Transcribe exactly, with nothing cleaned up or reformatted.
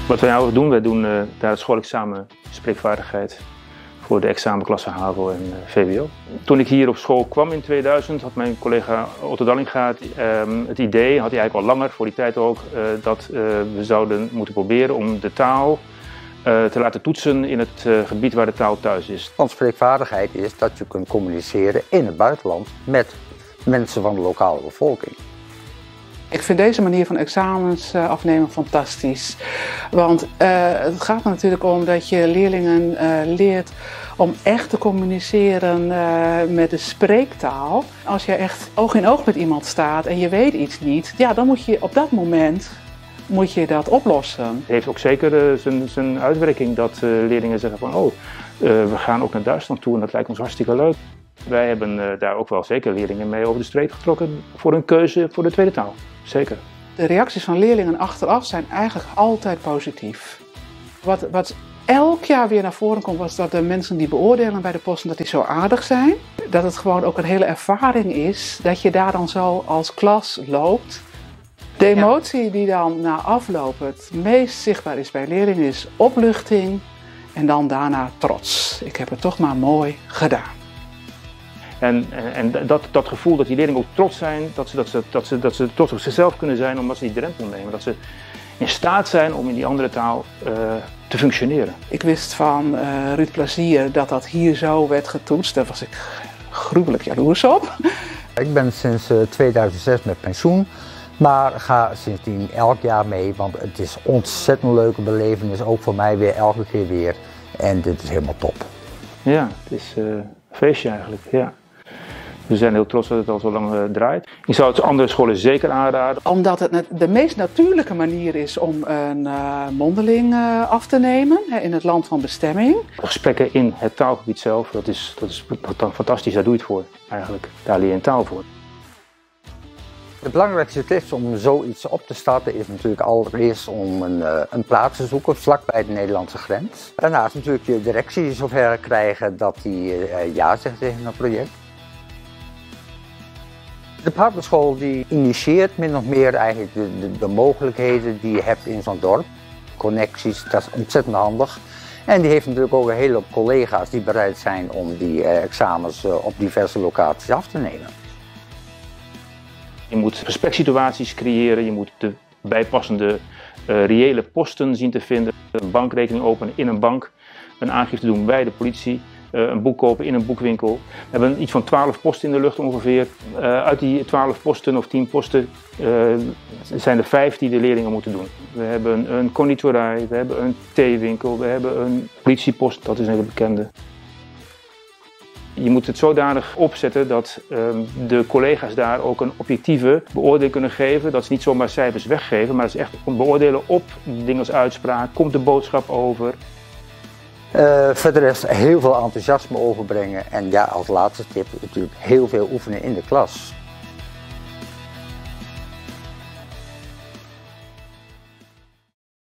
Wat wij nou doen, wij doen uh, daar het schoolexamen spreekvaardigheid voor de examenklassen HAVO en uh, V W O. Toen ik hier op school kwam in tweeduizend had mijn collega Otto Dallinga het, um, het idee, had hij eigenlijk al langer, voor die tijd ook, uh, dat uh, we zouden moeten proberen om de taal uh, te laten toetsen in het uh, gebied waar de taal thuis is. Want spreekvaardigheid is dat je kunt communiceren in het buitenland met mensen van de lokale bevolking. Ik vind deze manier van examens uh, afnemen fantastisch. Want uh, het gaat er natuurlijk om dat je leerlingen uh, leert om echt te communiceren uh, met de spreektaal. Als je echt oog in oog met iemand staat en je weet iets niet, ja, dan moet je op dat moment moet je dat oplossen. Het heeft ook zeker uh, zijn, zijn uitwerking dat uh, leerlingen zeggen van oh, uh, we gaan ook naar Duitsland toe en dat lijkt ons hartstikke leuk. Wij hebben uh, daar ook wel zeker leerlingen mee over de streep getrokken voor een keuze voor de tweede taal. Zeker. De reacties van leerlingen achteraf zijn eigenlijk altijd positief. Wat, wat elk jaar weer naar voren komt, was dat de mensen die beoordelen bij de posten, dat die zo aardig zijn. Dat het gewoon ook een hele ervaring is, dat je daar dan zo als klas loopt. De emotie die dan na afloop het meest zichtbaar is bij leerlingen is opluchting en dan daarna trots. Ik heb het toch maar mooi gedaan. En, en dat, dat gevoel dat die leerlingen ook trots zijn, dat ze, dat, ze, dat, ze, dat ze trots op zichzelf kunnen zijn omdat ze die drempel nemen. Dat ze in staat zijn om in die andere taal uh, te functioneren. Ik wist van uh, Ruud Plazier dat dat hier zo werd getoetst. Daar was ik gruwelijk jaloers op. Ik ben sinds uh, tweeduizend zes met pensioen, maar ga sindsdien elk jaar mee. Want het is een ontzettend leuke belevenis, ook voor mij weer elke keer weer. En dit is helemaal top. Ja, het is uh, een feestje eigenlijk, ja. We zijn heel trots dat het al zo lang uh, draait. Ik zou het andere scholen zeker aanraden. Omdat het de meest natuurlijke manier is om een uh, mondeling uh, af te nemen hè, in het land van bestemming. Gesprekken in het taalgebied zelf, dat is, dat is fantastisch, daar doe je het voor eigenlijk. Daar leer je een taal voor. De belangrijkste tips om zoiets op te starten is natuurlijk allereerst om een, uh, een plaats te zoeken vlakbij de Nederlandse grens. Daarnaast natuurlijk je directie zover krijgen dat die uh, ja zegt tegen een project. De partnerschool die initieert min of meer eigenlijk de, de, de mogelijkheden die je hebt in zo'n dorp. Connecties, dat is ontzettend handig. En die heeft natuurlijk ook een hele hoop collega's die bereid zijn om die uh, examens uh, op diverse locaties af te nemen. Je moet gespreksituaties creëren, je moet de bijpassende uh, reële posten zien te vinden. Een bankrekening openen in een bank, een aangifte doen bij de politie. Uh, een boek kopen in een boekwinkel. We hebben iets van twaalf posten in de lucht ongeveer. Uh, uit die twaalf posten of tien posten uh, zijn er vijf die de leerlingen moeten doen. We hebben een conditorij, we hebben een theewinkel, we hebben een politiepost, dat is een hele bekende. Je moet het zodanig opzetten dat um, de collega's daar ook een objectieve beoordeling kunnen geven. Dat ze niet zomaar cijfers weggeven, maar dat ze echt beoordelen op dingen als uitspraak. Komt de boodschap over? Uh, verder is heel veel enthousiasme overbrengen en ja, als laatste tip natuurlijk heel veel oefenen in de klas.